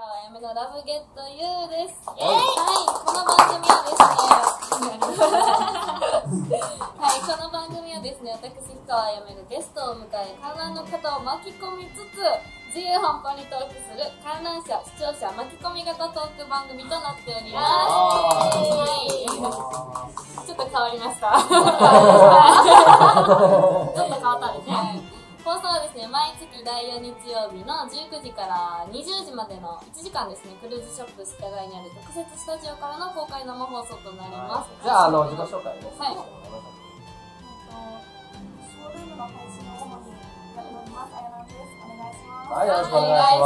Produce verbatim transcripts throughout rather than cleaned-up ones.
川あやめのラブゲットユーです。はい、この番組はですね、はい、この番組はですね、私、氷川あやめがゲストを迎え、観覧の方を巻き込みつつ、自由奔放にトークする観覧者、視聴者巻き込み型トーク番組となっております。ちょっと変わりました。ちょっと変わったんですね。放送はですね、毎月だいよん日曜日のじゅうくじからにじゅうじまでのいちじかんですね、クルーズショップ世田谷にある特設スタジオからの公開生放送となります。 じゃあ、あの、自己紹介です。 はい。 ショールームの配信を主にやっております。あやなです。お願いします。 はい、よろしくお願いし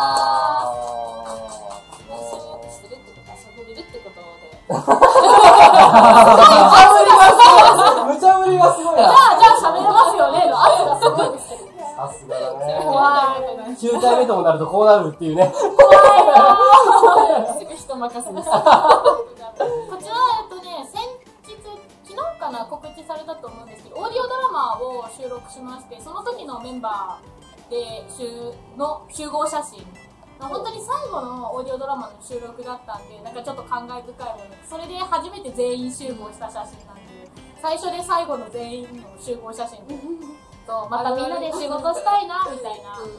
ます。 配信よくしてるってことは、喋れるってことで。 無茶ぶりはすごいな。 じゃあ、じゃあ喋れますよね。圧がすごいですけど。 さすがだね。 怖い。 きゅうかいめともなるとこうなるっていうね。 怖いな。 すぐ人任せです。 こちら、えっとね、先日、昨日かな、告知されたと思うんですけど、オーディオドラマを収録しまして、その時のメンバーで集の集合写真。本当に最後のオーディオドラマの収録だったんで、なんかちょっと感慨深いもの。それで初めて全員集合した写真なんで、最初で最後の全員の集合写真で、そうまたみんなで仕事したいなみたいな話です。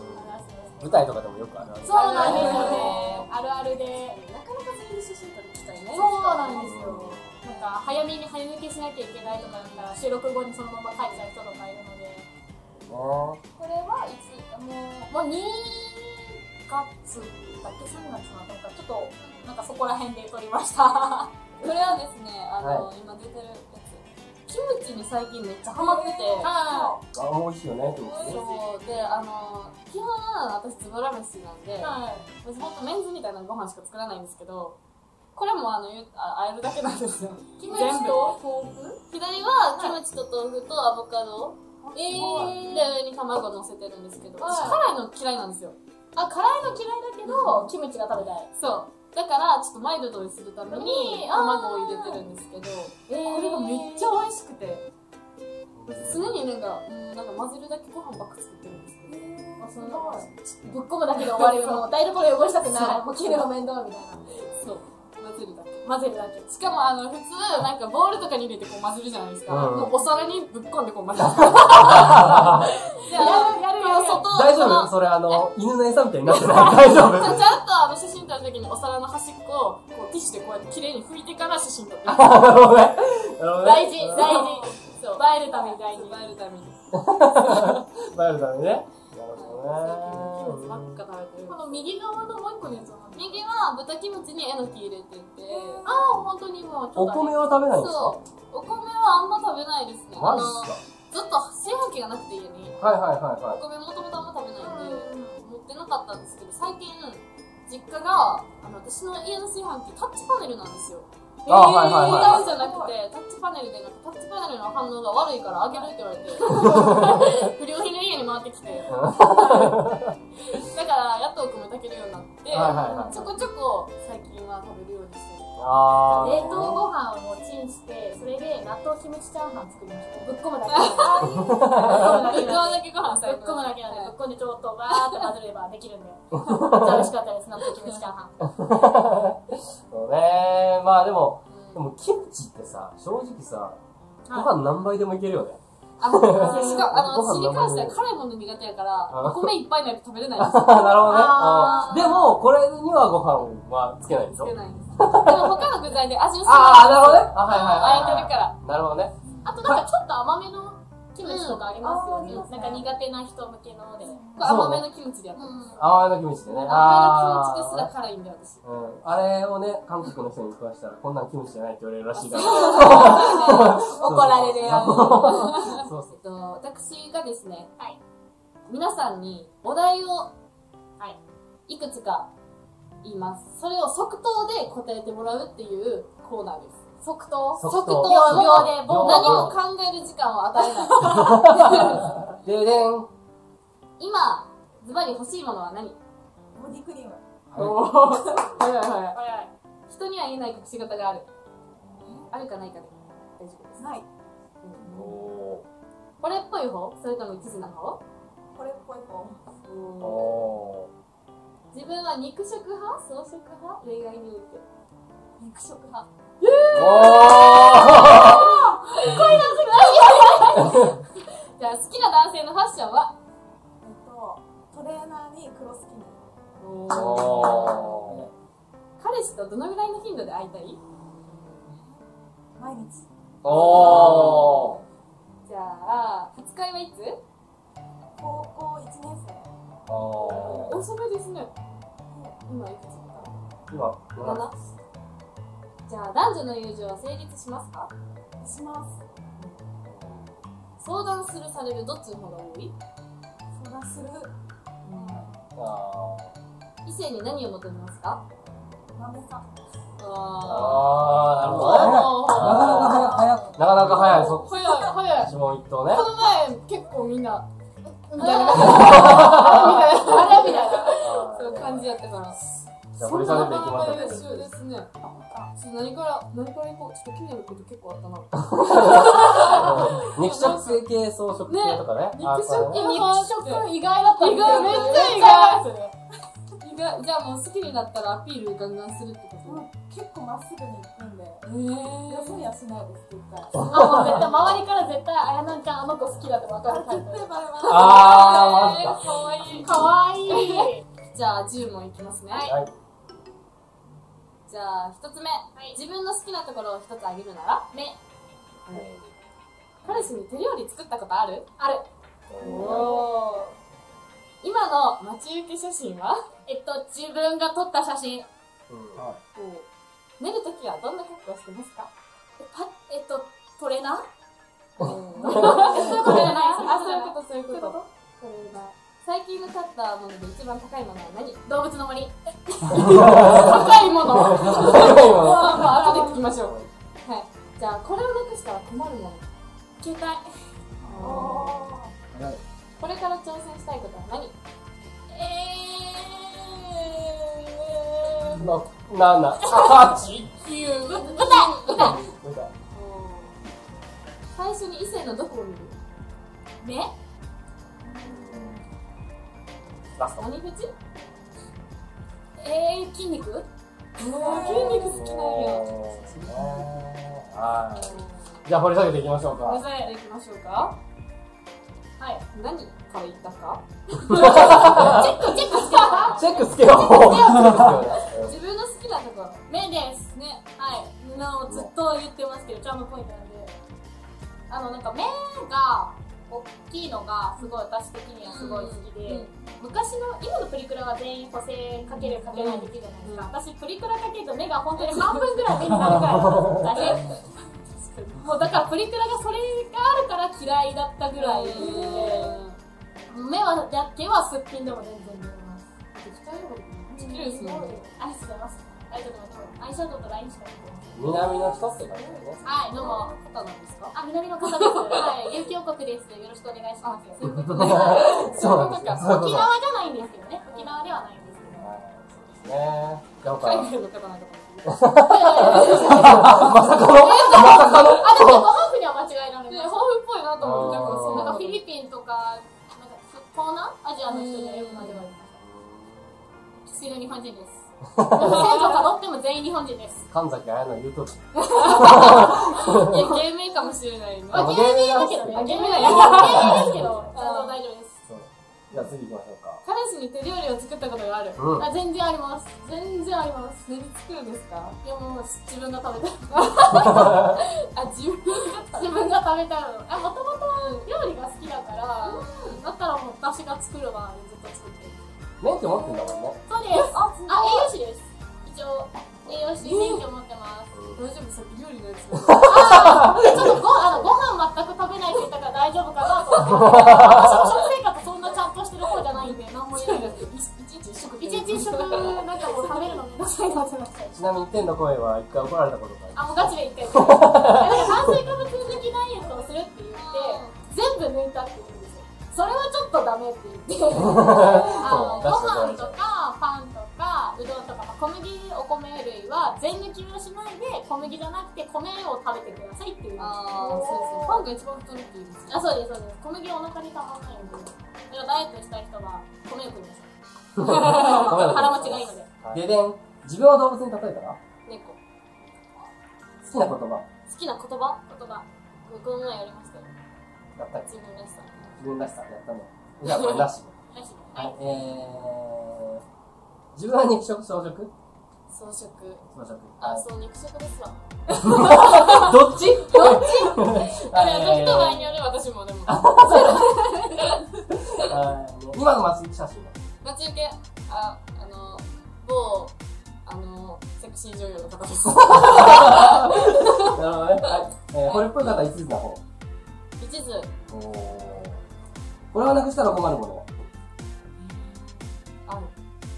舞台とかでもよくあるある。 そうなんですよね。あるあるで。 なかなか全員写真撮る機会ないですそうかなんですよ。なんか早めに早抜けしなきゃいけないとかだったら収録後にそのまま帰っちゃう人とかいるので。 これはいつもうもうにがつだっけさんがつなのかちょっとなんかそこら辺で撮りました。 これはですね、あの、 はい、 今出てるやつ、キムチに最近めっちゃハマってて、 はあ、美味しいよね、キムチね。 そうで、あの基本は私つぶら飯なんで、 い。はい。 私ほんとメンズみたいなご飯しか作らないんですけど、これもあのゆああえるだけなんですよ。 キムチと豆腐？ 左はキムチと豆腐とアボカド、 えー。 で上に卵乗せてるんですけど、 はい私辛いの嫌いなんですよ。 あ、辛いの嫌いだけど、キムチが食べたい。 そうだからちょっとマイルドにするために卵を入れてるんですけど、 えー、 これがめっちゃ美味しくて、常になんか、うん、なんか混ぜるだけご飯ばっか作ってるんですけど、 あ、そのぶっ込むだけで終わりよ。もう台所汚したくない。もう切るの面倒みたいな。 そう混ぜるだけ。 混ぜるだけ。 しかもあの普通なんかボウルとかに入れてこう混ぜるじゃないですか、 うん、 もうお皿にぶっ込んでこう混ぜる。 やるやるやる。 大丈夫？それあの犬の餌みたいになってない？大丈夫？ ちゃんとあの写真撮るときにお皿の端っこをこうティッシュでこうやって綺麗に拭いてから写真撮ってる。 なるほどね。 大事大事。 そう映えるために大事。 映えるために。 映えるためにね。なるほどね。 キムチばっか食べてる。 この右側のもう一個のやつは何？ 右は豚キムチにえのき入れてて、 ああ、本当にもうちょっと。 お米は食べないんですか？ そう、お米はあんま食べないですね。 マジっすか？ ずっと炊飯器がなくて家に。 はいはいはいはい。 お米もともとあんま食べないんで、持ってなかったんですけど、最近、実家が、あの、私の家の炊飯器、タッチパネルなんですよ。 ああ、はいはいボはい。 タンじゃなくて、タッチパネルで、なんかタッチパネルの反応が悪いからあげるって言われて、不良品が家に回ってきて、だからやっとお米炊けるようになって、 はいはいはい、 ちょこちょこ最近は食べるようにしてる。 あ冷凍ご飯をチンして、それで納豆キムチチャーハン作りました。ぶっ込むだけ。ぶっ込むだけ。 ぶっ込むだけご飯最ぶっ込むだけなんで、ぶっ込んでちょっとバーって混ぜればできるんで。めっちゃ美味しかったです、納豆キムチチャーハン。 そうね。まあでも、でもキムチってさ、正直さ、ご飯何杯でもいけるよね。 あの、しかあの、私に関しては辛いもの苦手やから、お米いっぱいないと食べれないんですよ。 なるほどね。でも、これにはご飯はつけないでしょ？ つけないんです。でも他の具材で味をする。 ああ、なるほどね。あ、はいはいはい。 あえてるから。 なるほどね。 あとなんかちょっと甘めのキムチとかありますよね。なんか苦手な人向けので。 甘めのキムチでやってます。 甘めのキムチでね。 甘めのキムチですら辛いんだよ、私。 うん。あれをね、韓国の人に食わしたら、こんなんキムチじゃないって言われるらしいから。 怒られるよ。 そうそう。 私がですね、 はい。 皆さんにお題を、 はい。 いくつか言います。それを即答で答えてもらうっていうコーナーです。 即答即即答。 秒で、 何も考える時間を与えない。 ででん。 今、ズバリ欲しいものは何？ ボディクリーム。 おー。はいはいはい。 早い。 人には言えない隠し方がある。あるかないかで大丈夫です。 ない。 おこれっぽい方？それとも一途な方？ これっぽい方。 ー。おー。 自分は肉食派草食派恋愛において。肉食派。 おー恋の時じゃあ好きな男性のファッションはえっと、トレーナーに黒スキニおー。 ー彼氏とどのぐらいの頻度で会いたい？ 毎日。 おーじゃあ、初恋はいつ？ 高校いちねん生。 おー遅めですね。今いくつだ？ 今、 なな。じゃあ、男女の友情は成立しますか？ します。 相談するされるどっちの方が多い？ 相談する。 あ異性に何を求めますか？ 豆さん。 ーああー、なるほどね。 あなかなか早い、そ早い早い。 一問一答ね。 この前結構みんなみたいなみたいなあれみたいなそういう感じやったからじゃあ、掘り下げていきましょう。 優秀ですね。ちょっと何から何からいこう。ちょっと気になること結構あったな。 肉食系、草食系とかね。 肉食系、肉食意外だった意外、めっちゃ意外。意外、じゃあもう好きになったらアピールガンガンするってこと？ 結構まっすぐに行くんで、 へよそ見はしないです、絶対。 あ、もう絶対、周りから絶対、あやなんちゃんあの子好きだって分かるタイプ。 絶対バレます。 あー、マジか。 かわいい。 かわいい。 じゃあじゅう問いきますね。 はい。 じゃあひとつめ。自分の好きなところをひとつあげるなら目。彼氏に手料理作ったことある？ ある。 おー。今の待ち受け写真は？ えっと、自分が撮った写真。 うん寝るときはどんな格好してますか？ パえっと、トレーナーそういうことじゃないあ、そういうこと、そういうこと。それな。最近の買ったもので一番高いものは何？ 動物の森。 高いもの。 高いものまあ、後で聞きましょう。はい。じゃあ、これをなくしたら困るもの。 携帯。 これから挑戦したいことは何？ えー。 な、な、な、はち、 きゅう。 舞台舞台舞台。 最初に異性のどこを見る？ 目ラスト。 何フェチ？ えー、筋肉うわ筋肉好きなんや。 はい。じゃあ掘り下げていきましょうか。 これでいきましょうか。はい。何から言ったか？ チェックチェックしてるチェックつけよう。 自分の好きなところ。 目ですね。はい。のずっと言ってますけど、チャームポイントなんで。あの、なんか目が大きいのがすごい私的にはすごい好きで、 うん昔の、今のプリクラは全員補正かけるかけないできるじゃないですか。私、プリクラかけると目が本当に半分ぐらい目になるぐらいだけ。もうだからプリクラがそれがあるから嫌いだったぐらいで、目はだけはすっぴんでも全然見えます。 綺麗ですね。 ありがとうございます。ありがとうございます。アイシャドウとラインしか見てません。 南の人って感じだよね。 はい、どうも。 方なんですか？ あ、南の方です。はい、琉球王国です。よろしくお願いします。 そういうことね。 そうなんですよ。 沖縄じゃないんですけどね。沖縄ではないんですけど。 そうですね。なんか、 海外の方なんかもしれない。 まさかのまさかのあ、でも結構ハーフには間違えられで、 ます。 ハーフっぽいなと思って、 あーそうなんかフィリピンとか、なんか東南アジアの人にはよく間違われてました。生粋の日本人です。先祖たどっても全員日本人です。 神崎綾の言うとき。 いや、芸名かもしれないね。 まあ、芸人だけどね。芸人だ芸名だよけど。芸人ですけど、ちゃんと大丈夫です。 そう。じゃあ次行きましょうか。 彼氏に手料理を作ったことがある。 うん。 あ、全然あります。全然あります。 何作るんですか？ いやもう自分が食べたい。 あ、自分が自分が食べたいの。あ、もともと料理が好きだから、だったらもう私が作る場合ずっと作ってる。 免許持ってんだもんね。 そうです。あ、栄養士です。一応、栄養士免許持ってます。 大丈夫？さっき料理のやつ。 あーちょっとごあのご飯全く食べないって言ったから大丈夫かなと思って。私の食生活そんなちゃんとしてる方じゃないんで、何も言えないです。 一日一食。 一日一食なんかもう食べるのめんどくさいなってなっちゃう。 ちなみに天の声は一回怒られたことがああ、もうガチで言ってる。なんか炭水化物抜きダイエットをするって言って、全部抜いたって言うんですよ。それはちょっとダメって言って。あのご飯とかパンとかうどんとか、まあ、小麦お米類は全抜きをしないで小麦じゃなくて米を食べてくださいっていう。 あー、そうですね。パンが一番太るっていいですよ。 あ、そうですそうです。小麦はお腹にたまんないんで、だからダイエットしたい人は米を食いましょう。 ごめんなさい。 腹持ちがいいので。 ででん。自分を動物に例えたら猫。 好きな言葉。 好きな言葉言葉。この前やりましたよ。 やったっけ自分らしさ。 自分らしさやったね。じゃあこれなし。 らしい。 はい。えー、自分は肉食、小食装飾。 小食。 あ、そう、肉食ですわ。 どっちどっちあれ、時と場合による私もでも。 今の待ち写真待ち受け、あ、あの、某、あの、セクシー女優の方です。 なるほどね。はい。えー、これっぽい方一途な方。 一途。 おー。これをなくしたら困るものはある。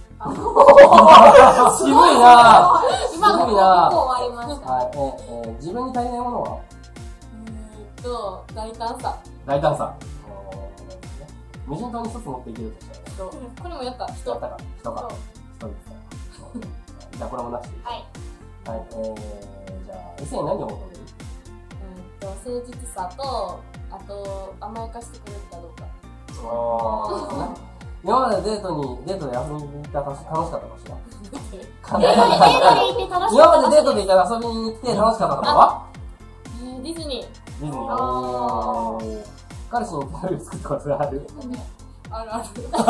渋いなぁ。 今の渋いな結構終わりました。 はい。えーえー、自分に足りないものはえーっと、大胆さ。 大胆さ。無人島に一つ持っていけるとしたら。 人。これもやった。人。 やったか。人か。人ですか。じゃあこれもなしで。 はい。 はい。えー、じゃあ、エスエーに何を求めるえーっと、誠実さと、あと、甘やかしてくれるかどうか。 あー。今までデートに、デートで遊びに行った楽しかったかしらデートで行って楽し今かった。 までデートで行った遊びに行って楽しかったことはえー、ディズニー。 ディズニー。 あー彼氏に手料理作ったことがあるあるある。 ラ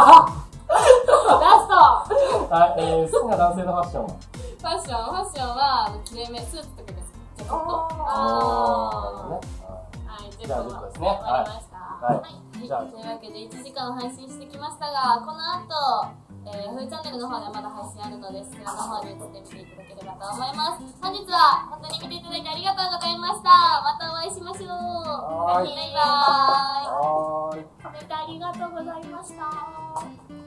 ストはい、えー、好きな男性のファッションはファッション、ファッションは、あの、きれいめ、スーツとかです。ジャケット。 あね。 ー。はい、 じゃあじゅっこですね。 終わりました。 はい。 はい。 じゃあというわけでいちじかん配信してきましたが、この後、えー、フーチャンネルの方でまだ配信あるので、そちらの方に移ってみていただければと思います。本日は本当に見ていただいてありがとうございました。またお会いしましょう。 はーいバイバーイ。 はーい。 コメントありがとうございました。